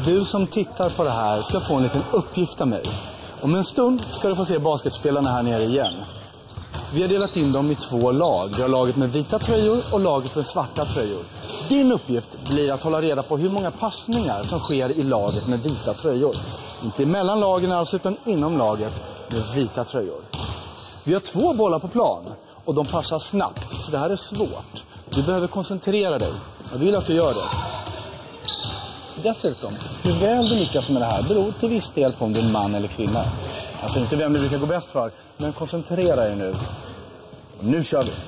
Du som tittar på det här ska få en liten uppgift av mig. Om en stund ska du få se basketspelarna här nere igen. Vi har delat in dem i 2 lag. Vi har laget med vita tröjor och laget med svarta tröjor. Din uppgift blir att hålla reda på hur många passningar som sker i laget med vita tröjor. Inte mellan lagen alltså, utan inom laget med vita tröjor. Vi har 2 bollar på plan och de passar snabbt, så det här är svårt. Du behöver koncentrera dig. Jag vill att du gör det. Dessutom, hur väl du lyckas med det här beror till viss del på om du är man eller kvinna. Alltså inte vem du brukar gå bäst för, men koncentrera dig nu. Och nu kör vi!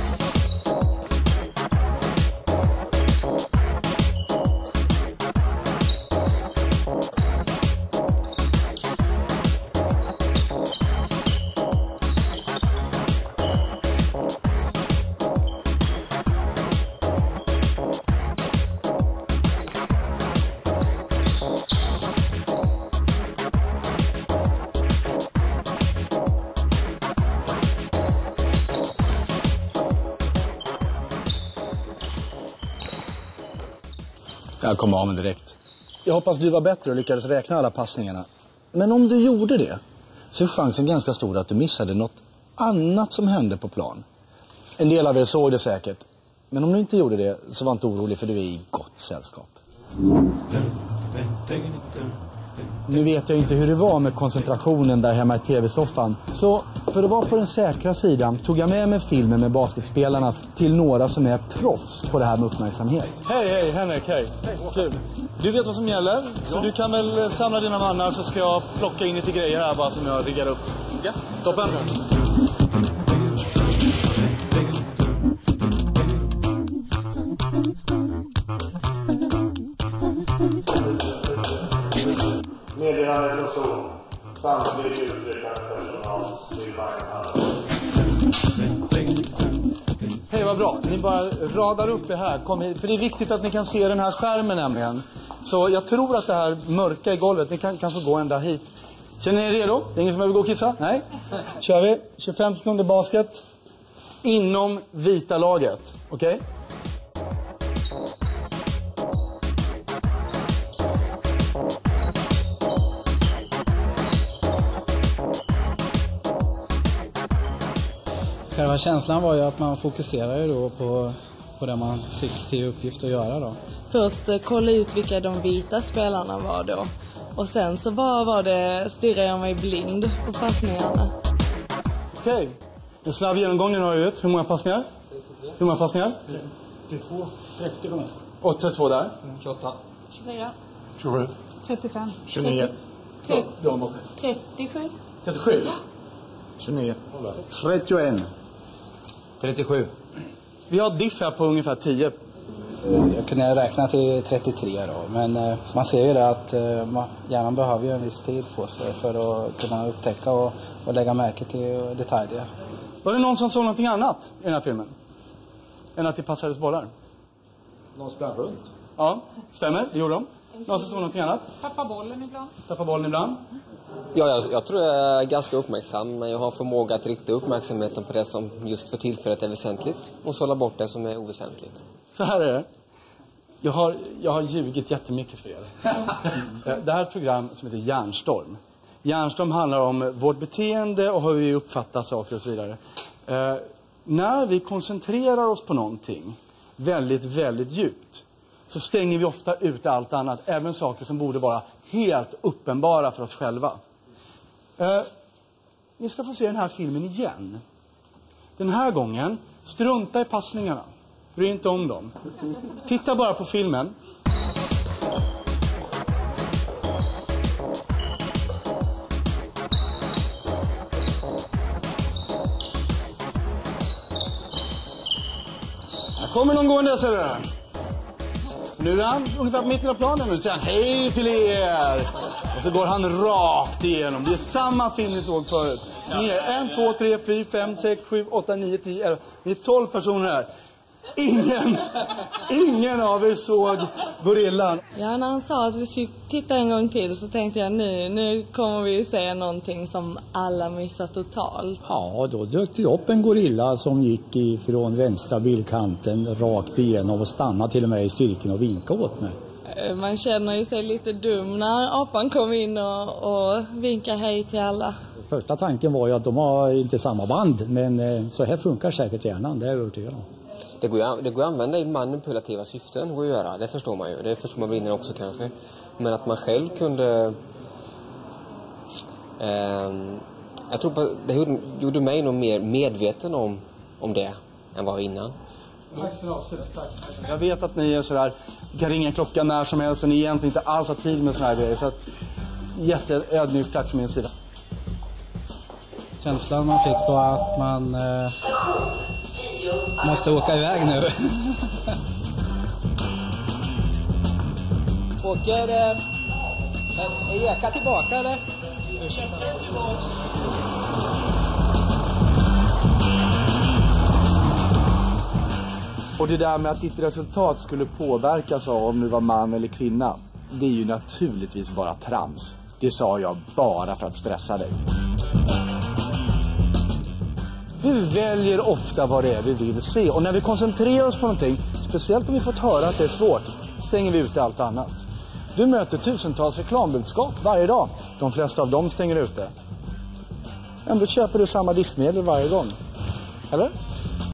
Jag kommer av mig direkt. Jag hoppas du var bättre och lyckades räkna alla passningarna. Men om du gjorde det så är chansen ganska stor att du missade något annat som hände på plan. En del av er såg det säkert. Men om du inte gjorde det så var inte orolig, för du är i gott sällskap. Nu vet jag inte hur det var med koncentrationen där hemma i tv-soffan. Så för att vara på den säkra sidan tog jag med mig filmen med basketspelarna till några som är proffs på det här med uppmärksamhet. Hej Henrik, hej. Kul. Du vet vad som gäller, så du kan väl samla dina mannar, så ska jag plocka in lite grejer här bara som jag riggar upp. Ja, toppen. Meddelande från Sol. Samtidigt uttryckande personal. Hej, vad bra. Ni bara radar upp det här. Kom hit. För det är viktigt att ni kan se den här skärmen nämligen. Så jag tror att det här mörka i golvet, ni kan få gå ända hit. Känner ni er redo? Det är ingen som behöver gå och kissa? Nej? Kör vi. 25 sekunder basket. Inom vita laget. Okej? Okay? Själva känslan var ju att man fokuserade då på det man fick till uppgift att göra då. Först kolla ut vilka de vita spelarna var då. Och sen så stirrade jag mig blind på passningarna. Okej. En snabb genomgång nu har jag ut. Hur många passningar? 33. Hur många passningar? 32. 30 gånger. Och 32 där? 28. 24. 27. 35. 29. 37. 37. 29. 31. 37. Vi har diff här på ungefär 10. Jag kunde räkna till 33 då. Men man ser ju det att hjärnan behöver ju en viss tid på sig för att kunna upptäcka och lägga märke till detaljer. Var det någon som såg någonting annat i den här filmen? Än att det passades bollar? Någon sprang runt. Ja, stämmer. Det gjorde de. Någon som såg någonting annat? Tappa bollen ibland. Tappa bollen ibland. Ja, jag tror jag är ganska uppmärksam, men jag har förmåga att rikta uppmärksamheten på det som just för tillfället är väsentligt och sålla bort det som är oväsentligt. Så här är det. Jag har ljugit jättemycket för er. Det här är ett program som heter Hjärnstorm. Hjärnstorm handlar om vårt beteende och hur vi uppfattar saker och så vidare. När vi koncentrerar oss på någonting väldigt, väldigt djupt så stänger vi ofta ut allt annat. Även saker som borde vara helt uppenbara för oss själva. Ni ska få se den här filmen igen. Den här gången, strunta i passningarna. Bry inte om dem. Titta bara på filmen. Här kommer någon gående, ser du. Nu är han ungefär på mitten av planen. Nu säger han hej till er. Och så går han rakt igenom. Det är samma film ni såg förut. Ni är 1, 2, 3, 4, 5, 6, 7, 8, 9, 10, 11. Ni är 12 personer här. Ingen av er såg gorillan. Ja, när han sa att vi skulle titta en gång till så tänkte jag nu kommer vi se någonting som alla missar totalt. Ja, då dök det upp en gorilla som gick ifrån vänstra bildkanten rakt igenom och stannade till och med i cirkeln och vinkade åt mig. Man känner ju sig lite dum när apan kom in och vinkar hej till alla. Första tanken var ju att de har inte samma band, men så här funkar säkert hjärnan, det är jag övertygad om. Det går att använda i manipulativa syften, går att göra. Det förstår man ju. Det förstår man väl innan också kanske. Men att man själv kunde... jag tror att det gjorde mig nog mer medveten om det än vad innan. Jag vet att ni är sådär, kan ringa klockan när som helst och ni egentligen inte alls har tid med såna här grejer. Så att jätteödmjukt tack från min sida. Känslan man fick då att man måste åka iväg nu. Åker Eka tillbaka eller? Och det där med att ditt resultat skulle påverkas av om du var man eller kvinna, det är ju naturligtvis bara trams. Det sa jag bara för att stressa dig. Vi väljer ofta vad det är vi vill se. Och när vi koncentrerar oss på någonting, speciellt om vi fått höra att det är svårt, stänger vi ute allt annat. Du möter tusentals reklambudskap varje dag. De flesta av dem stänger ute. Ändå köper du samma diskmedel varje gång. Eller?